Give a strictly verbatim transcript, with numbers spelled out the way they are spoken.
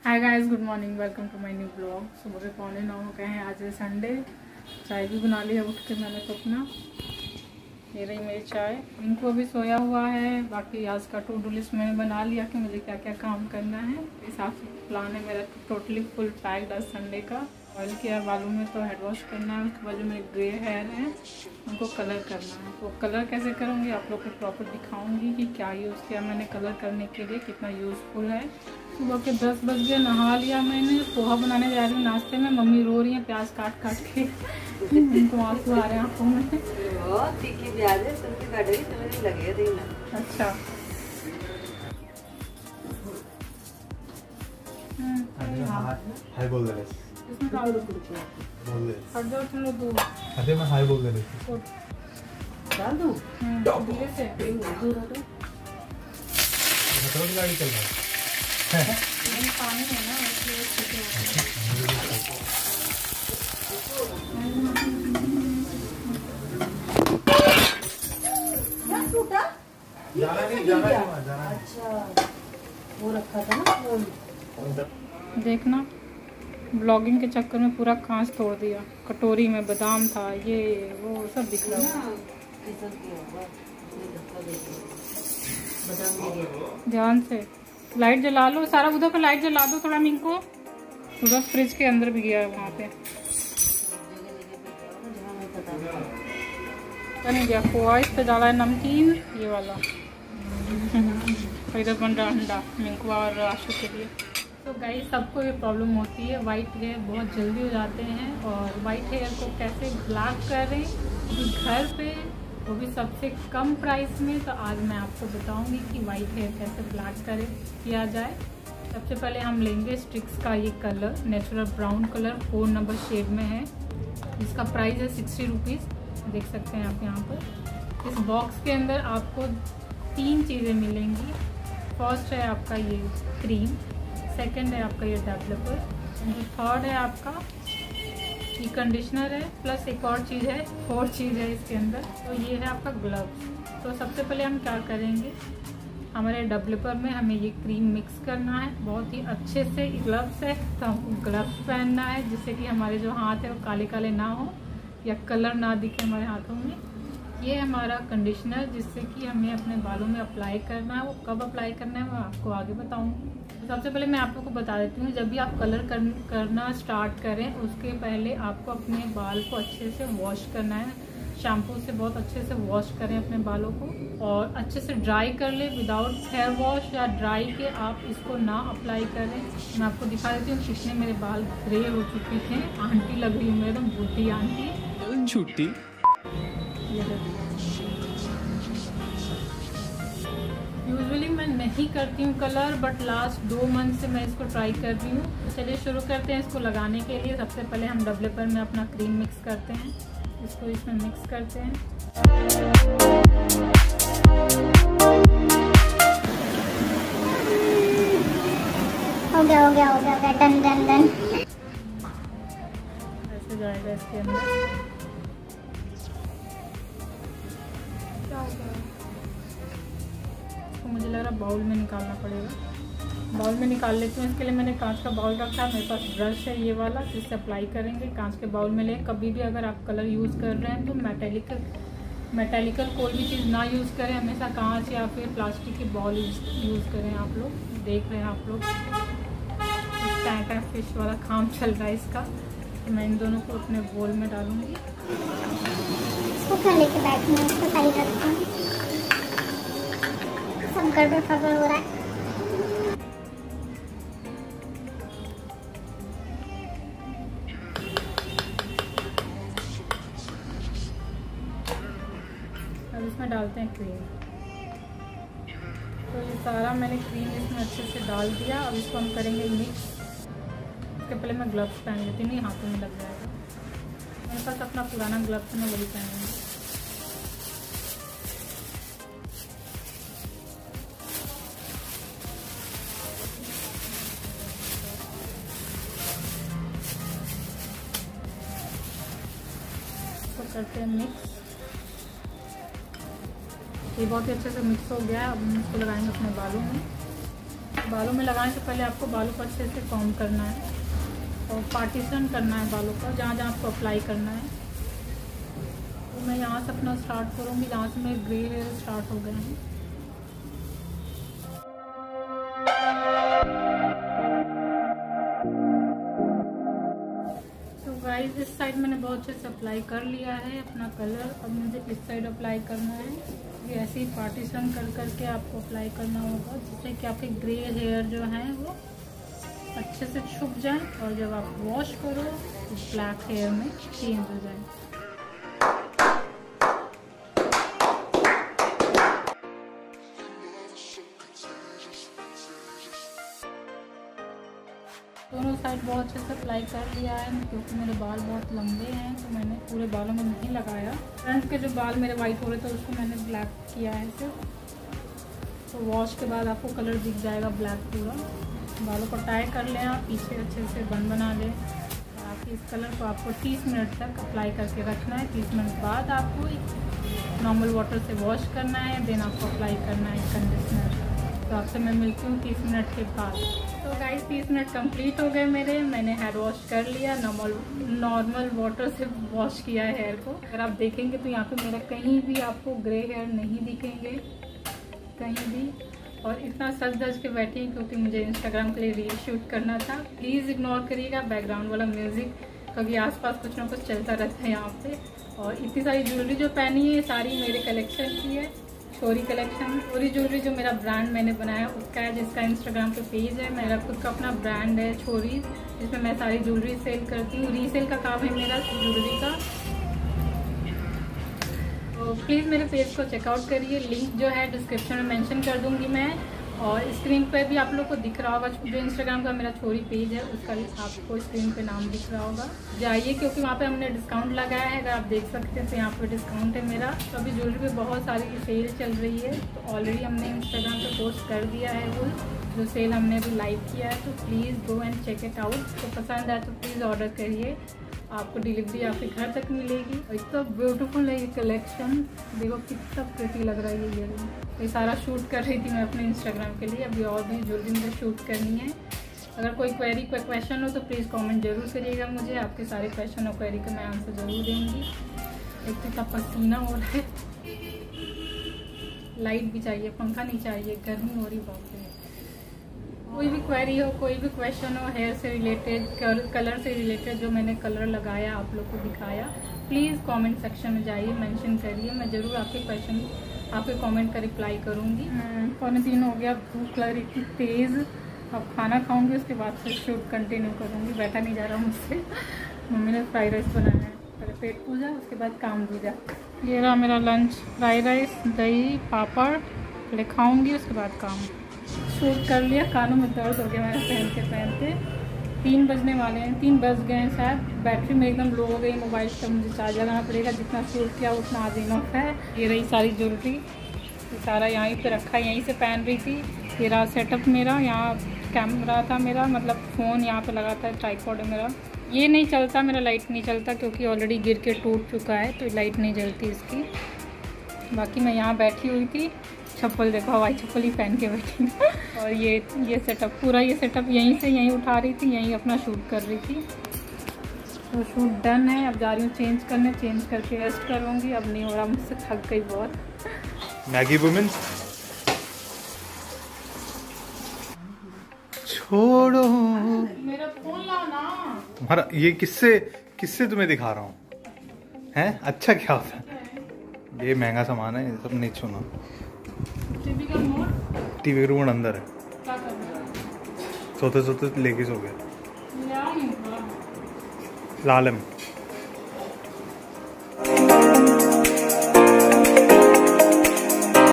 Hi guys, good morning, welcome to my new blog. सुबह के पौने नौ हो गए हैं। आज है संडे। चाय भी बना ली है उठ के मैंने तो अपना। ये रही मेरी चाय। इनको अभी सोया हुआ है। बाकी आज का टू डू लिस्ट मैंने बना लिया कि मुझे क्या क्या काम करना है। इस हिसाब से प्लान है मेरा टोटली फुल पैक्ड आज संडे का। ऑयल किया बालों में तो हेड वॉश करना है। उसके बाद जो मेरे ग्रे हेयर हैं उनको कलर करना है। तो कलर कैसे करूँगी आप लोग को प्रॉपर दिखाऊंगी कि क्या यूज़ किया मैंने कलर करने के लिए, कितना यूज़फुल है। सुबह के दस बज गए, नहा लिया मैंने। पोहा बनाने जा रही हूँ नाश्ते में। मम्मी रो रही है प्याज काट काट के। उनको आंसू आ रहे हैं आँखों में। तीखी प्याज है, तुमसे काटेगी तो मुझे लगेगा देखना। अच्छा हाय बोल दे इसमें डाल दो। बोल दे हट जाओ तुम लोग दूर। अरे मैं हाय बोल दे डाल दूं? धीरे से। दूर हटो। मतलब गाड़ी चल रहा है। नहीं, पानी है ना इसलिए ठीक है। क्या टूटा? जाना नहीं, जाना नहीं, जाना नहीं। अच्छा वो रखा था ना वो। देखना, ब्लॉगिंग के चक्कर में पूरा कांच तोड़ दिया। कटोरी में बादाम था, ये वो सब दिख रहा है। ध्यान से लाइट जला लो सारा। उधर का लाइट जला दो थोड़ा। मिंको उधर फ्रिज के अंदर भी गया है वहाँ पे। नहीं गया खोआ। इस पे डाला है नमकीन ये वाला। इधर बन रहा अंडा मिंको और आशु के लिए। तो गाइस सबको ये प्रॉब्लम होती है, वाइट हेयर बहुत जल्दी हो जाते हैं। और वाइट हेयर को कैसे ब्लैक करें घर पे, वो भी सबसे कम प्राइस में। तो आज मैं आपको बताऊंगी कि वाइट हेयर कैसे ब्लैक करें किया जाए। सबसे पहले हम लेंगे स्ट्रिक्स का ये colour, natural brown colour, four number shade में है। इसका प्राइस है सिक्सटी रुपीज़। देख सकते हैं आप यहाँ पर। इस बॉक्स के अंदर आपको तीन चीज़ें मिलेंगी। फर्स्ट है आपका ये क्रीम, सेकंड है आपका ये डेवलपर, जो थर्ड है आपका ये कंडीशनर है। प्लस एक और चीज़ है, फोर्थ चीज़ है इसके अंदर, तो ये है आपका ग्लव्स। तो सबसे पहले हम क्या करेंगे, हमारे डेवलपर में हमें ये क्रीम मिक्स करना है बहुत ही अच्छे से। ग्लव्स है तो हमको ग्लव्स पहनना है जिससे कि हमारे जो हाथ है वो काले काले ना हो या कलर ना दिखे हमारे हाथों में। ये हमारा कंडीशनर जिससे कि हमें अपने बालों में अप्लाई करना है। वो कब अप्लाई करना है वो आपको आगे बताऊँगी। तो सबसे पहले मैं आप लोग को बता देती हूँ, जब भी आप कलर कर, करना स्टार्ट करें उसके पहले आपको अपने बाल को अच्छे से वॉश करना है। शैम्पू से बहुत अच्छे से वॉश करें अपने बालों को और अच्छे से ड्राई कर ले। विदाउट हेयर वॉश या ड्राई के आप इसको ना अप्लाई करें। मैं आपको दिखा देती हूँ कितने मेरे बाल ग्रे हो चुके थे। आंटी लग रही हूँ मैं, एकदम बूढ़ी आंटी छुट्टी। यूजुअली मैं नहीं करती हूँ कलर, बट लास्ट दो मंथ से मैं इसको ट्राई कर रही हूँ। चलिए शुरू करते हैं इसको लगाने के लिए। सबसे पहले हम डेवलपर में अपना क्रीम मिक्स करते हैं। इसको इसमें मिक्स करते हैं। हो गया हो गया हो गया डन डन डन। ऐसे जाएगा इसके अंदर। तो मुझे लग रहा है बाउल में निकालना पड़ेगा। बाउल में निकाल लेती हूँ। इसके लिए मैंने कांच का बाउल रखा है। मेरे पास ब्रश है ये वाला जिससे अप्लाई करेंगे। कांच के बाउल में लें। कभी भी अगर आप कलर यूज़ कर रहे हैं तो मेटेलिकल मेटेलिकल कोई भी चीज़ ना यूज़ करें। हमेशा कांच या फिर प्लास्टिक की बॉल यूज़ करें। आप लोग देख रहे हैं, आप लोग टैंक फिश वाला काम चल रहा है इसका। तो मैं इन दोनों को अपने बोल में डालूंगी। इसको लेके बैठी हूँ, इसको साइड रखती हूँ। सब गड़बड़ फगड़ हो रहा है। अब इसमें डालते हैं क्रीम। तो ये सारा मैंने क्रीम इसमें अच्छे से डाल दिया। अब इसको हम करेंगे मिक्स। इसके पहले मैं ग्लव्स पहन लेती हूँ, नहीं हाथों में लग जाएगा। मेरे पास अपना पुराना ग्लव्स है, मैं वही पहनूंगी। इसको करते हैं मिक्स। ये बहुत ही अच्छे से मिक्स हो गया है। अब हम इसको लगाएंगे अपने बालों में। बालों में लगाने से पहले आपको बालों को अच्छे से कॉम्ब करना है और पार्टीशन करना है बालों का, जहाँ जहाँ आपको अप्लाई करना है। तो मैं यहाँ से अपना स्टार्ट करूँगी जहाँ से मेरे ग्रे हेयर स्टार्ट हो गए हैं। तो गाइस इस साइड मैंने बहुत अच्छे से अप्लाई कर लिया है अपना कलर। अब मुझे इस साइड अप्लाई करना है। ये ऐसे ही पार्टीशन कर करके आपको अप्लाई करना होगा, जिससे कि आपके ग्रे हेयर जो हैं वो अच्छे से छुप जाए और जब आप वॉश करो तो ब्लैक हेयर में चेंज हो जाए। दोनों साइड बहुत अच्छे से अप्लाई कर लिया है, क्योंकि मेरे बाल बहुत लंबे हैं तो मैंने पूरे बालों में नहीं लगाया। फ्रंट के जो बाल मेरे वाइट हो रहे थे उसको मैंने ब्लैक किया है सिर्फ। तो वॉश के बाद आपको कलर दिख जाएगा ब्लैक पूरा। बालों को टाई कर लें आप, पीछे अच्छे से बन बना लें। आप इस कलर को आपको तीस मिनट तक अप्लाई करके रखना है। तीस मिनट बाद आपको नॉर्मल वाटर से वॉश करना है, देन आपको अप्लाई करना है कंडीशनर। तो आपसे मैं मिलती हूँ तीस मिनट के बाद। तो गाइस तीस मिनट कंप्लीट हो गए मेरे। मैंने हेयर वॉश कर लिया, नॉर्मल नॉर्मल वाटर से वॉश किया है हेयर को। अगर आप देखेंगे तो यहाँ पे मेरा कहीं भी आपको ग्रे हेयर नहीं दिखेंगे, कहीं भी। और इतना सज धज के बैठी हैं क्योंकि मुझे इंस्टाग्राम के लिए रील शूट करना था। प्लीज़ इग्नोर करिएगा बैकग्राउंड वाला म्यूज़िक, क्योंकि आसपास कुछ ना कुछ चलता रहता है यहाँ पे। और इतनी सारी ज्वेलरी जो पहनी है सारी मेरे कलेक्शन की है, छोरी कलेक्शन। छोरी ज्वेलरी जो मेरा ब्रांड मैंने बनाया उसका है, जिसका इंस्टाग्राम पे पेज है। मेरा खुद का अपना ब्रांड है छोरी, जिसमें मैं सारी ज्वेलरी सेल करती हूँ। रीसेल का काम है मेरा ज्वेलरी का। तो प्लीज़ मेरे पेज को चेकआउट करिए। लिंक जो है डिस्क्रिप्शन में मेंशन कर दूंगी मैं, और स्क्रीन पे भी आप लोग को दिख रहा होगा जो इंस्टाग्राम का मेरा छोरी पेज है उसका आपको स्क्रीन पे नाम दिख रहा होगा। जाइए, क्योंकि वहाँ पे हमने डिस्काउंट लगाया है। अगर आप देख सकते हैं तो यहाँ पे डिस्काउंट है मेरा। तो अभी ज्वेलरी पे बहुत सारी सेल चल रही है, तो ऑलरेडी हमने इंस्टाग्राम पे पोस्ट कर दिया है वो जो सेल हमने अभी लाइव किया है। तो please go and check it out. तो पसंद आए तो प्लीज़ ऑर्डर करिए, आपको डिलीवरी आपके घर तक मिलेगी। और इतना ब्यूटीफुल है ये कलेक्शन, देखो कितना प्रिटी लग रहा है ये इयररिंग। ये सारा शूट कर रही थी मैं अपने इंस्टाग्राम के लिए। अभी और भी ज्वेलरी मुझे शूट करनी है। अगर कोई क्वेरी कोई क्वेश्चन हो तो प्लीज़ कमेंट जरूर करिएगा मुझे। आपके सारे क्वेश्चन और क्वेरी का मैं आंसर ज़रूर देंगी। एक तो इतना पसीना हो रहा है, लाइट भी चाहिए, पंखा नहीं चाहिए, गर्मी हो रही बहुत है। कोई भी क्वेरी हो, कोई भी क्वेश्चन हो हेयर से रिलेटेड, कलर से रिलेटेड, जो मैंने कलर लगाया आप लोग को दिखाया, प्लीज़ कमेंट सेक्शन में जाइए, मेंशन करिए। मैं ज़रूर आपके क्वेश्चन आपके कमेंट का रिप्लाई करूँगी। पौने तीन हो गया, भूख लग रही थी तेज़। अब खाना खाऊंगी, उसके बाद फिर शूट कंटिन्यू करूँगी। बैठा नहीं जा रहा मुझसे। मम्मी ने फ्राइड राइस बनाया है, पहले पेट पूजा उसके बाद काम पूजा। ये रहा मेरा लंच, फ्राइड राइस, दही, पापड़, पहले खाऊँगी उसके बाद काम। शूट कर लिया, कानों में दर्द हो गया मेरे पहनते पहनते। तीन बजने वाले हैं, तीन बज गए हैं शायद। बैटरी में एकदम लो हो गई मोबाइल का, मुझे चार्ज लगाना पड़ेगा। जितना शूट किया उतना आज इनफ है। ये रही सारी ज्वेलरी, ये सारा यहीं पे रखा है, यहीं से पहन रही थी। ये रहा सेटअप मेरा, यहाँ कैमरा था मेरा, मतलब फ़ोन यहाँ पे लगा था, ट्राइपॉड है मेरा। ये नहीं चलता, मेरा लाइट नहीं चलता क्योंकि ऑलरेडी गिर के टूट चुका है, तो लाइट नहीं जलती इसकी। बाकी मैं यहाँ बैठी हुई थी, चप्पल देखो, हवाई चप्पल ही पहन के बैठी और ये ये सेटअप पूरा ये सेटअप यहीं से यहीं उठा रही थी, यहीं अपना शूट कर रही थी। तो शूट डन है, अब जा रही हूँ चेंज करने, चेंज करके रेस्ट करूँगी। अब नहीं हो रहा मुझसे, थक गई बहुत। मैगी वुमेन छोड़ो मेरा फोन लाओ ना। तुम्हारा ये किससे किससे तुम्हें दिखा रहा हूँ हैं? अच्छा क्या होता है, ये महंगा सामान है, ये सब नहीं छूना। टीवी का रिमोट टीवी का रिमोट अंदर है, क्या कर रहा है? सोते सोते लेके सो गया। ले आओ नहीं, लालम